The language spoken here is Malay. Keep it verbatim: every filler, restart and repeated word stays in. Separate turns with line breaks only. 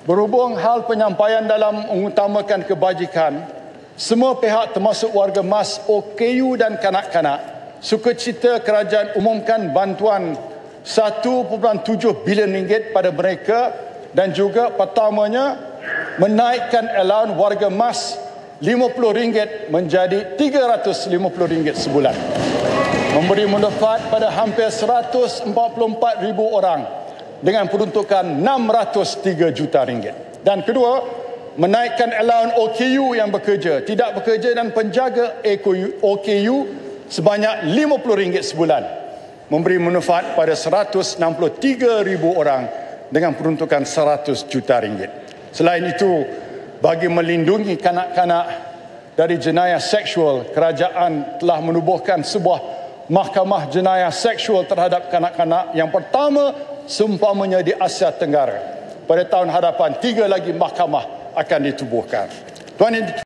Berhubung hal penyampaian dalam mengutamakan kebajikan, semua pihak termasuk warga mas, O K U dan kanak-kanak, sukacita kerajaan umumkan bantuan satu perpuluhan tujuh bilion ringgit pada mereka dan juga pertamanya menaikkan allowance warga mas lima puluh ringgit menjadi tiga ratus lima puluh ringgit sebulan. Memberi manfaat pada hampir seratus empat puluh empat ribu orang dengan peruntukan enam ratus tiga juta ringgit. Dan kedua, menaikkan allowance O K U yang bekerja, tidak bekerja dan penjaga O K U sebanyak lima puluh ringgit sebulan. Memberi manfaat pada seratus enam puluh tiga ribu orang dengan peruntukan seratus juta ringgit. Selain itu, bagi melindungi kanak-kanak dari jenayah seksual, kerajaan telah menubuhkan sebuah Mahkamah Jenayah Seksual terhadap kanak-kanak yang pertama seumpamanya di Asia Tenggara. Pada tahun hadapan, tiga lagi mahkamah akan ditubuhkan. Tuan